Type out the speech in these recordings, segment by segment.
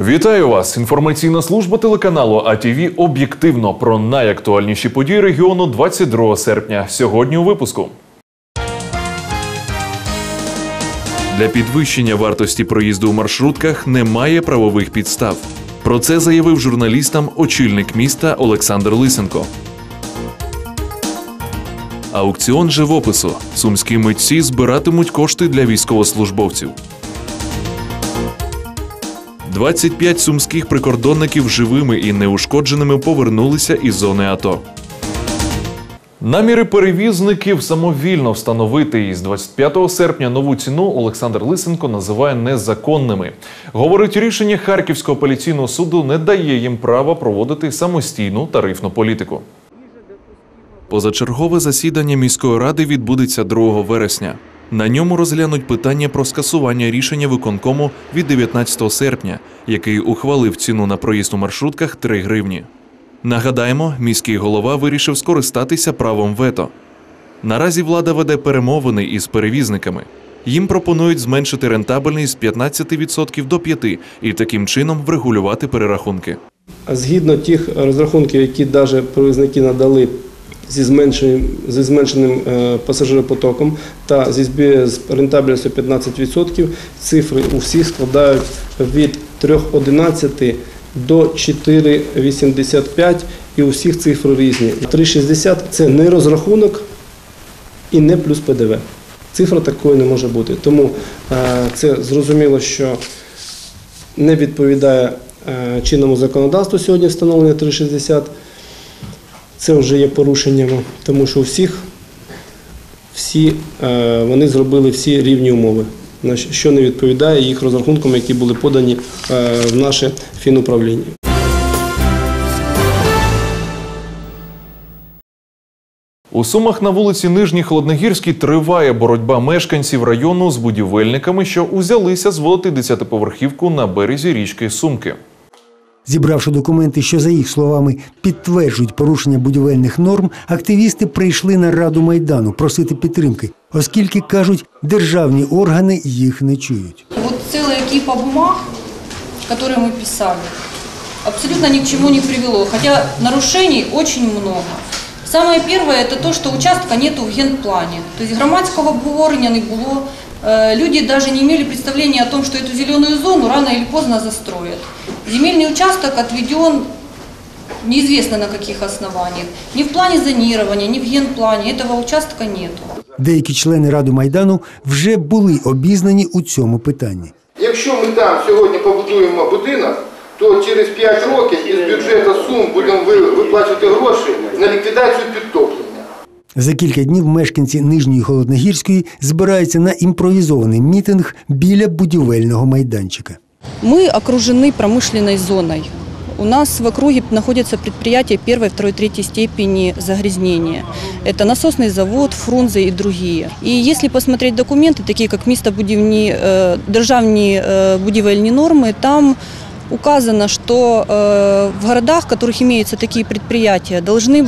Вітаю вас! Інформаційна служба телеканалу АТВ об'єктивно про найактуальніші події регіону 22 серпня. Сьогодні у випуску. Для підвищення вартості проїзду у маршрутках немає правових підстав. Про це заявив журналістам очільник міста Олександр Лисенко. Аукціон живопису. Сумські митці збиратимуть кошти для військовослужбовців. 25 сумських прикордонників живими і неушкодженими повернулися із зони АТО. Наміри перевізників самовільно встановити із 25 серпня нову ціну Олександр Лисенко називає незаконними. Говорить, рішення Харківського апеляційного суду не дає їм права проводити самостійну тарифну політику. Позачергове засідання міської ради відбудеться 2 вересня. На ньому розглянуть питання про скасування рішення виконкому від 19 серпня, який ухвалив ціну на проїзд у маршрутках 3 гривні. Нагадаємо, міський голова вирішив скористатися правом вето. Наразі влада веде перемовини із перевізниками. Їм пропонують зменшити рентабельність з 15% до 5% і таким чином врегулювати перерахунки. Згідно тих розрахунків, які навіть перевізники надали зі зменшеним пасажиропотоком та з рентабельністю 15%, цифри у всіх складають від 3,11 до 4,85 і у всіх цифри різні. 3,60 – це не розрахунок і не плюс ПДВ. Цифра такої не може бути. Тому це зрозуміло, що не відповідає чинному законодавству сьогодні встановлення 3,60. Це вже є порушенням, тому що вони зробили всі рівні умови, що не відповідає їх розрахункам, які були подані в наше фінуправління. У Сумах на вулиці Нижній Холодногірській триває боротьба мешканців району з будівельниками, що узялися зводити 10-поверхівку на березі річки Сумки. Зібравши документи, що, за їх словами, підтверджують порушення будівельних норм, активісти прийшли на Раду Майдану просити підтримки, оскільки, кажуть, державні органи їх не чують. Вот целая кипа бумаг, которые мы писали, абсолютно ни к чему не привело, хотя нарушений очень много. Самое первое – это то, что участка нету в генплане, то есть громадского обговорення не было. Люди даже не имели представления о том, что эту зеленую зону рано или поздно застроят. Земельный участок отведен неизвестно на каких основаниях. Ни в плане зонирования, ни в генплане этого участка нету. Деякі члени Ради Майдану вже були обізнані у цьому питанні. Якщо ми там сьогодні побудуємо будинок, то через 5 років із бюджету Сум будемо виплачувати гроші на ліквідацію підтоплення. За кілька днів мешканці Нижньої Холодногірської збираються на імпровізований мітинг біля будівельного майданчика. Мы окружены промышленной зоной. У нас в округе находятся предприятия 1, 2, 3 степени загрязнения. Это насосный завод, Фрунзе и другие. И если посмотреть документы, такие как державні будівельні нормы, там указано, что в городах, в которых имеются такие предприятия,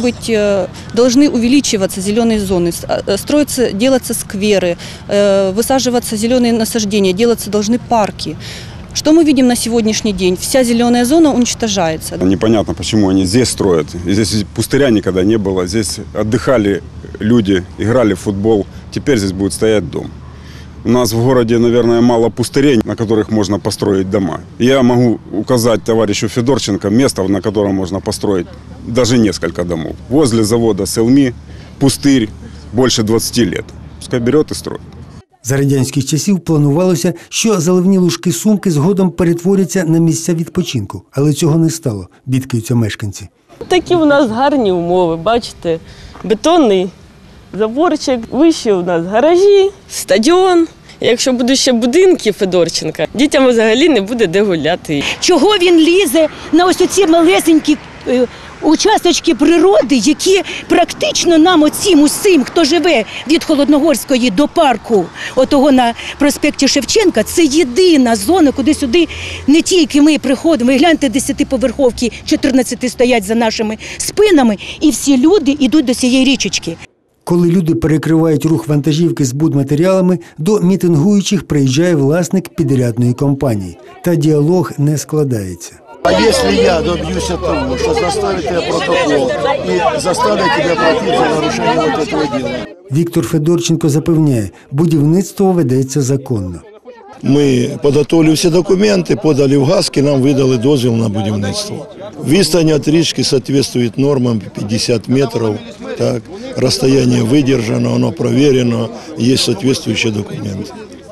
должны увеличиваться зеленые зоны, делаться скверы, высаживаться зеленые насаждения, делаться должны парки. Что мы видим на сегодняшний день? Вся зеленая зона уничтожается. Непонятно, почему они здесь строят. Здесь пустыря никогда не было. Здесь отдыхали люди, играли в футбол. Теперь здесь будет стоять дом. У нас в городе, наверное, мало пустырей, на которых можно построить дома. Я могу указать товарищу Федорченко место, на котором можно построить даже несколько домов. Возле завода «Селми» пустырь больше 20 лет. Пускай берет и строит. За радянських часів планувалося, що заливні лужки Сумки згодом перетворяться на місця відпочинку. Але цього не стало, бідкаються мешканці. Такі у нас гарні умови, бачите, бетонний заборчик, вище у нас гаражі, стадіон. Якщо будуть ще будинки Федорченка, дітям взагалі не буде де гуляти. Чого він лізе на ось оці малесенькі участочки природи, які практично нам усім, хто живе від Холодногорської до парку, отого на проспекті Шевченка, це єдина зона, куди сюди не тільки ми приходимо. Ви гляньте, 10-поверховки, 14 стоять за нашими спинами, і всі люди йдуть до цієї річечки. Коли люди перекривають рух вантажівки з будматеріалами, до мітингуючих приїжджає власник підрядної компанії. Та діалог не складається. А если я добьюсь того, что заставит тебя протокол и заставит тебя платить за нарушение вот этого дела? Віктор Федорченко запевняє, будівництво ведеться законно. Ми підготовили всі документи, подали в ГАСК і нам видали дозвіл на будівництво. Відстань від річки відповідає нормам 50 метрів. Так, розстояние видержано, воно перевірено, є відповідні документи.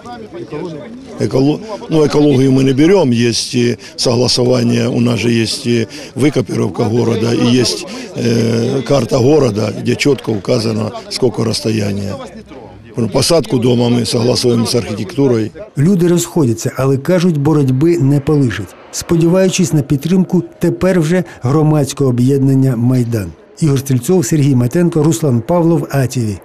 Экологию мы не берем, есть согласование, у нас же есть выкопировка города и есть карта города, где четко указано, сколько расстояния. Посадку дома мы согласуємо з архітектурою. Люди розходяться, але кажуть, боротьби не полишать. Сподіваючись на підтримку тепер вже громадського об'єднання «Майдан». Ігор Стрільцов, Сергій Матенко, Руслан Павлов, АТВ.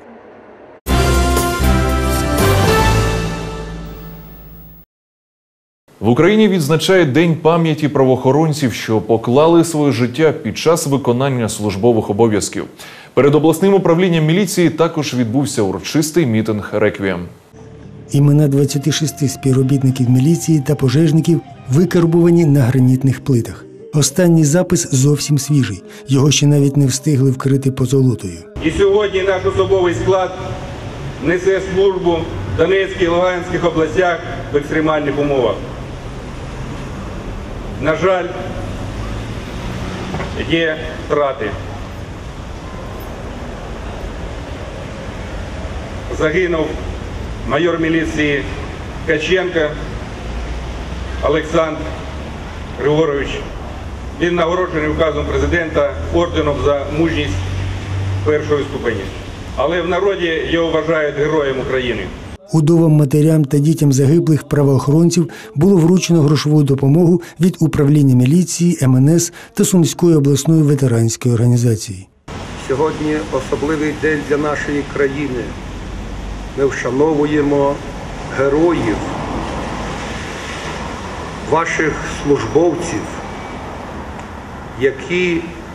В Україні відзначають День пам'яті правоохоронців, що поклали своє життя під час виконання службових обов'язків. Перед обласним управлінням міліції також відбувся урочистий мітинг «Реквієм». Імена 26 співробітників міліції та пожежників викарбувані на гранітних плитах. Останній запис зовсім свіжий. Його ще навіть не встигли вкрити позолотою. І сьогодні наш особовий склад несе службу в Донецькій і Луганських областях в екстремальних умовах. На жаль, є втрати. Загинув майор міліції Ткаченко Олександр Григорович. Він нагороджений указом президента орденом за мужність першої ступені. Але в народі його вважають героєм України. Удовам, матерям та дітям загиблих правоохоронців було вручено грошову допомогу від управління міліції, МНС та Сумської обласної ветеранської організації. Сьогодні особливий день для нашої країни. Ми вшановуємо героїв, ваших службовців, які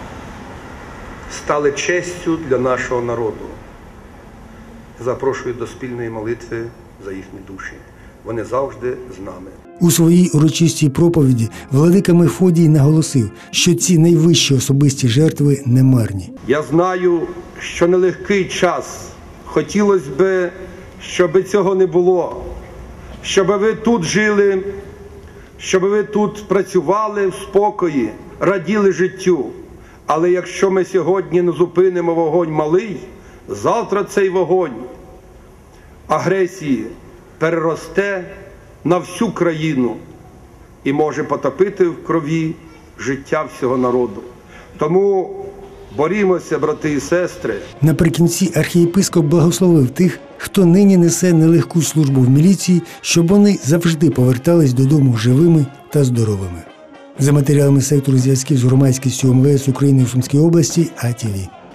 стали честю для нашого народу. Запрошую до спільної молитви за їхні душі. Вони завжди з нами. У своїй урочистій проповіді владика Мефодій наголосив, що ці найвищі особисті жертви не марні. Я знаю, що нелегкий час. Хотілося б, щоб цього не було. Щоб ви тут жили, щоб ви тут працювали в спокої, раділи життю. Але якщо ми сьогодні не зупинимо вогонь малий, завтра цей вогонь агресії переросте на всю країну і може потопити в крові життя всього народу. Тому борімося, брати і сестри. Наприкінці архієпископ благословив тих, хто нині несе нелегку службу в міліції, щоб вони завжди повертались додому живими та здоровими. За матеріалами сектору зв'язків з громадськістю МВС України у Сумській області, АТВ.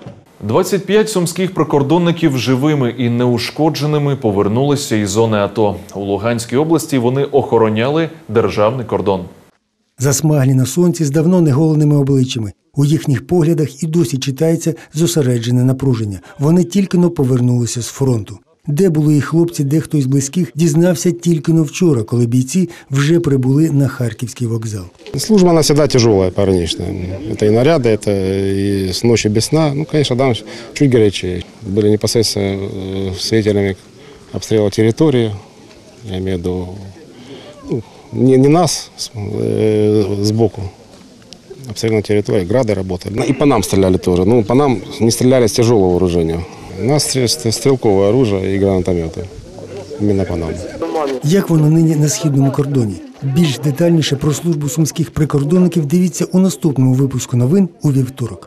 25 сумських прикордонників живими і неушкодженими повернулися із зони АТО. У Луганській області вони охороняли державний кордон. Засмаглі на сонці з давно неголеними обличчями. У їхніх поглядах і досі читається зосереджене напруження. Вони тільки-но повернулися з фронту. Де були їх хлопці, дехто із близьких дізнався тільки-но вчора, коли бійці вже прибули на Харківський вокзал. Служба, она всегда тяжелая, парничная. Это и наряды, это и с ночи без сна. Ну, конечно, да, чуть горячее. Были непосредственно свидетелями обстрела территории. Я имею в виду, не нас сбоку. Обстрелянная территория, грады работали. И по нам стреляли тоже. Ну, по нам не стреляли с тяжелого вооружения. У нас стрелковое оружие и гранатометы. Именно по нам. Як воно нині на східному кордоні? Більш детальніше про службу сумських прикордонників дивіться у наступному випуску новин у вівторок.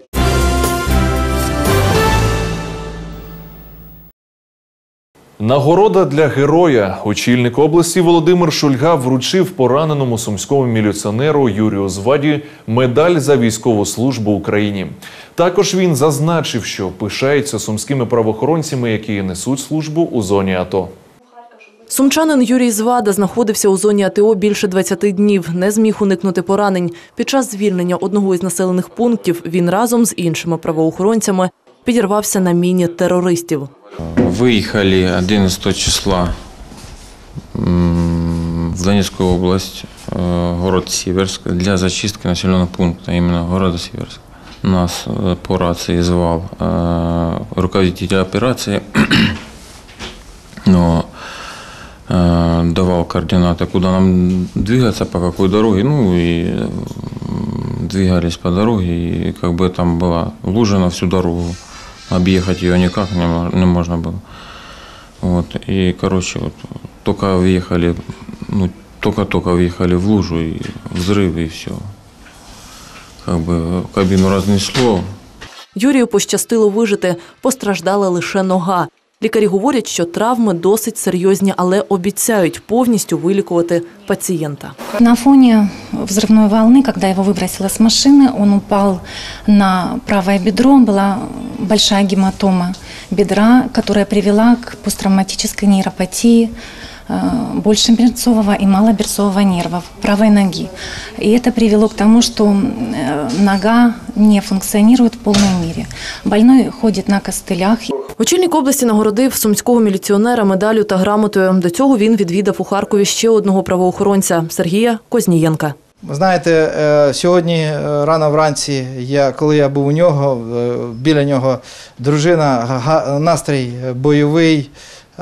Нагорода для героя. Очільник області Володимир Шульга вручив пораненому сумському міліціонеру Юрію Зваді медаль за військову службу Україні. Також він зазначив, що пишається сумськими правоохоронцями, які несуть службу у зоні АТО. Сумчанин Юрій Звада знаходився у зоні АТО більше 20 днів, не зміг уникнути поранень. Під час звільнення одного із населених пунктів він разом з іншими правоохоронцями підірвався на міні терористів. Выехали 11 числа в Донецкую область, город Северск, для зачистки населенного пункта, именно города Северск. Нас по рации звал руководитель операции, но давал координаты, куда нам двигаться, по какой дороге. Ну и двигались по дороге, и как бы там была лужа на всю дорогу. Объехать ее никак не можно было. Вот. И, короче, вот, только въехали, только въехали в лужу, и взрыв, и все. Как бы кабину разнесло. Юрію пощастило вижити, постраждала лише нога. Лікарі говорять, що травми досить серйозні, але обіцяють повністю вилікувати пацієнта. На фоне взрывной волны, когда его выбросило с машины, он упал на правое бедро, была большая гематома бедра, которая привела к посттравматической нейропатии большеберцового и малоберцового нервов правой ноги. И это привело к тому, что нога не функционирует в полной мере. Больной ходит на костылях. Очільник області нагородив сумського міліціонера медаллю та грамотою. До цього він відвідав у Харкові ще одного правоохоронця – Сергія Кознієнка. Ви знаєте, сьогодні рано вранці, коли я був у нього, біля нього дружина, настрій бойовий.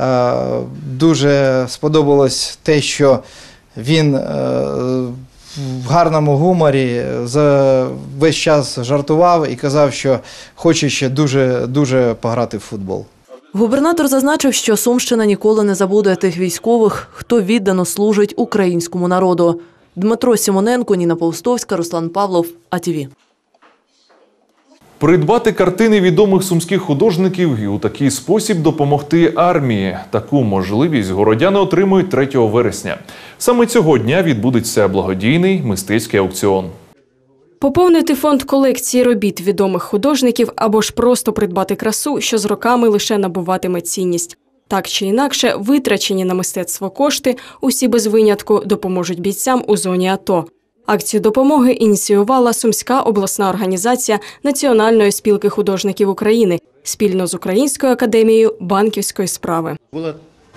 Дуже сподобалось те, що він в гарному гуморі весь час жартував і казав, що хоче ще дуже пограти в футбол. Губернатор зазначив, що Сумщина ніколи не забуде тих військових, хто віддано служить українському народу. Дмитро Сімоненко, Ніна Паустовська, Руслан Павлов, АТВ. Придбати картини відомих сумських художників і у такий спосіб допомогти армії. Таку можливість городяни отримують 3 вересня. Саме цього дня відбудеться благодійний мистецький аукціон. Поповнити фонд колекції робіт відомих художників або ж просто придбати красу, що з роками лише набуватиме цінність. Так чи інакше, витрачені на мистецтво кошти усі без винятку допоможуть бійцям у зоні АТО. Акцію допомоги ініціювала Сумська обласна організація Національної спілки художників України спільно з Українською академією банківської справи. Була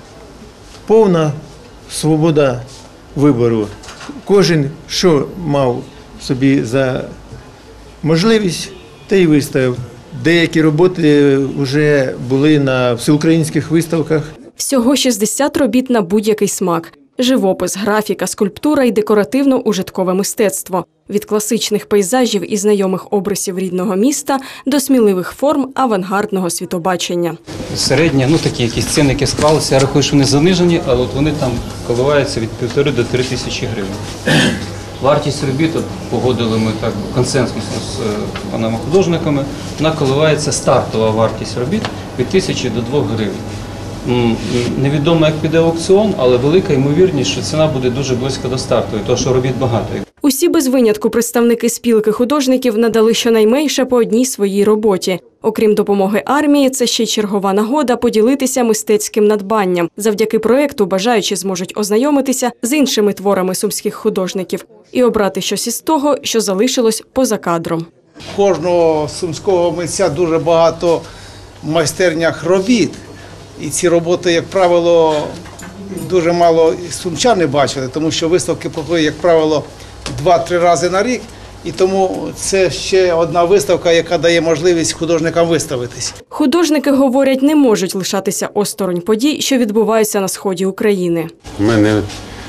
повна свобода вибору. Кожен, що мав собі за можливість, те й виставив. Деякі роботи вже були на всеукраїнських виставках. Всього 60 робіт на будь-який смак. Живопис, графіка, скульптура і декоративно-ужиткове мистецтво. Від класичних пейзажів і знайомих обрисів рідного міста до сміливих форм авангардного світобачення. Середні, такі якісь ціни, які склалися, я рахую, що вони занижені, але вони там коливаються від 1,5 до 3 тисячі гривень. Вартість робіт, погодили ми так консенсусно з панами художниками, вона коливається стартова вартість робіт від 1000 до 2 гривень. Невідомо, як піде аукціон, але велика ймовірність, що ціна буде дуже близько до стартової, тому що робіт багато. Усі без винятку представники спілки художників надали щонайменше по одній своїй роботі. Окрім допомоги армії, це ще й чергова нагода поділитися мистецьким надбанням. Завдяки проєкту бажаючі зможуть ознайомитися з іншими творами сумських художників і обрати щось із того, що залишилось поза кадром. Кожного сумського митця дуже багато в майстернях робіт. І ці роботи, як правило, дуже мало сумчани бачили, тому що виставки проходять, як правило, 2-3 рази на рік. І тому це ще одна виставка, яка дає можливість художникам виставитись. Художники, говорять, не можуть лишатися осторонь подій, що відбуваються на сході України. У мене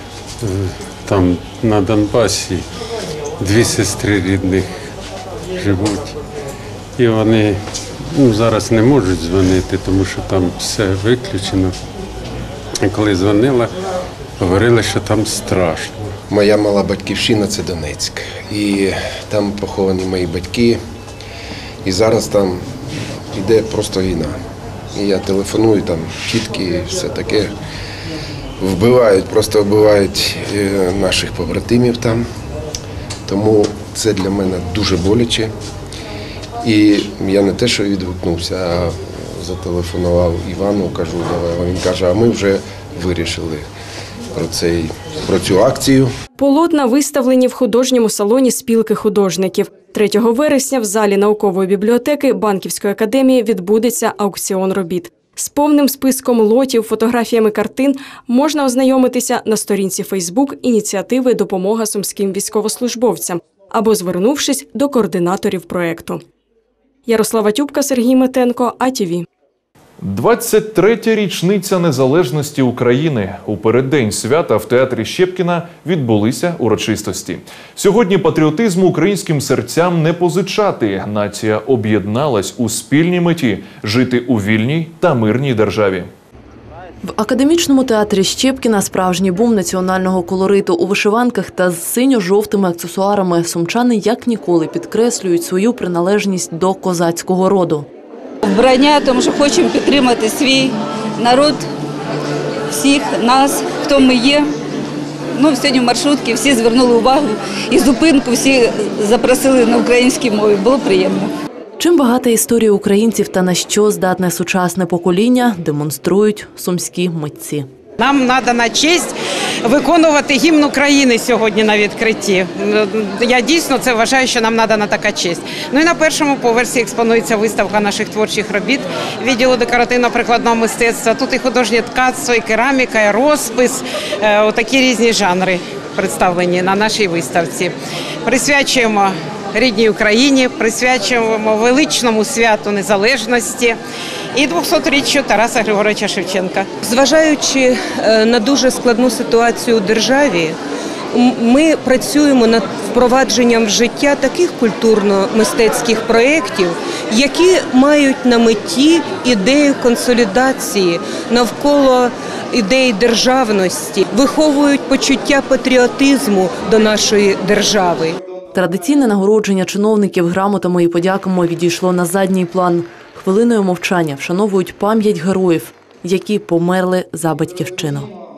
там на Донбасі 2 сестри рідних живуть. І вони зараз не можуть дзвонити, тому що там все виключено. І коли дзвонила, говорили, що там страшно. Моя мала батьківщина – це Донецьк. І там поховані мої батьки. І зараз там йде просто війна. І я телефоную, там тітки і все таке. Просто вбивають наших побратимів там. Тому це для мене дуже боляче. І я не те, що відгукнувся, а зателефонував Івану, кажу, давай. Він каже, а ми вже вирішили про цю акцію. Полотна виставлені в художньому салоні спілки художників. 3 вересня в залі наукової бібліотеки Банківської академії відбудеться аукціон робіт. З повним списком лотів, фотографіями картин можна ознайомитися на сторінці Фейсбук ініціативи «Допомога сумським військовослужбовцям» або звернувшись до координаторів проєкту. Ярослава Тюбка, Сергій Метенко, АТВ. 23-я річниця незалежності України. У переддень свята в театрі Щепкіна відбулися урочистості. Сьогодні патріотизму українським серцям не позичати. Нація об'єдналась у спільній меті – жити у вільній та мирній державі. В академічному театрі Щепкіна справжній бум національного колориту. У вишиванках та з синьо-жовтими аксесуарами сумчани як ніколи підкреслюють свою приналежність до козацького роду. Вбрання, тому що хочемо підтримати свій народ, всіх нас, хто ми є. Сьогодні в маршрутці всі звернули увагу і зупинку всі запросили на українській мові. Було приємно. Чим багата історія українців та на що здатне сучасне покоління, демонструють сумські митці. Нам надана честь виконувати гімн України сьогодні на відкритті. Я дійсно це вважаю, що нам надана така честь. І на першому поверсі експонується виставка наших творчих робіт відділу декоративно-прикладного мистецтва. Тут і художнє ткацтво, і кераміка, і розпис. Отакі різні жанри представлені на нашій виставці. Присвячуємо рідній Україні, присвячуємо величному святу незалежності і 200-річчю Тараса Григоровича Шевченка. Зважаючи на дуже складну ситуацію у державі, ми працюємо над впровадженням в життя таких культурно-мистецьких проєктів, які мають на меті ідею консолідації навколо ідеї державності, виховують почуття патріотизму до нашої держави. Традиційне нагородження чиновників грамотами і подяками відійшло на задній план. Хвилиною мовчання вшановують пам'ять героїв, які померли за батьківщину.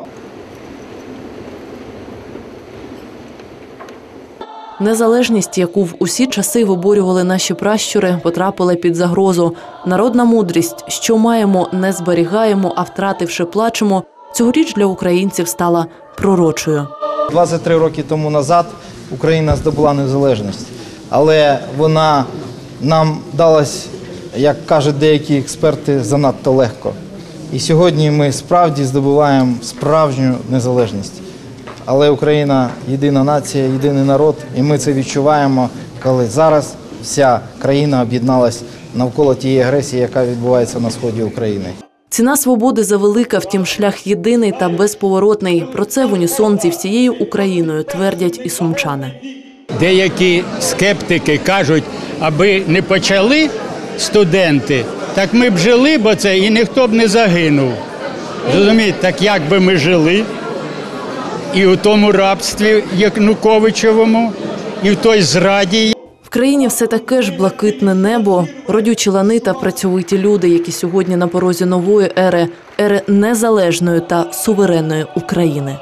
Незалежність, яку в усі часи виборювали наші пращури, потрапила під загрозу. Народна мудрість, що маємо, не зберігаємо, а втративши, плачемо, цьогоріч для українців стала пророчою. 23 роки тому назад Україна здобула незалежність, але вона нам далась, як кажуть деякі експерти, занадто легко. І сьогодні ми справді здобуваємо справжню незалежність. Але Україна – єдина нація, єдиний народ, і ми це відчуваємо, коли зараз вся країна об'єдналась навколо тієї агресії, яка відбувається на сході України. Ціна свободи завелика, втім шлях єдиний та безповоротний. Про це в унісон зі всією Україною твердять і сумчани. Деякі скептики кажуть, аби не почали студенти, так ми б жили, бо це і ніхто б не загинув. Розумієте, так як би ми жили і у тому рабстві Януковичевому, і в той зраді. В країні все таке ж блакитне небо, родючі лани та працьовиті люди, які сьогодні на порозі нової ери, ери незалежної та суверенної України.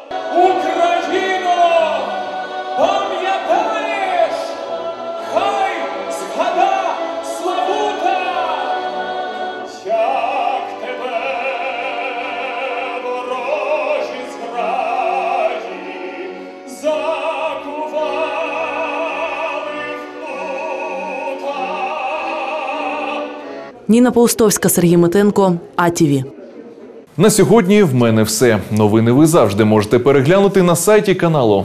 Ніна Паустовська, Сергій Метенко, АТВ. На сьогодні в мене все. Новини ви завжди можете переглянути на сайті каналу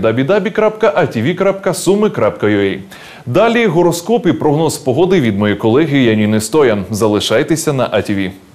www.atv.sumi.ua. Далі гороскоп і прогноз погоди від моєї колеги Яніни Стоян. Залишайтеся на АТВ.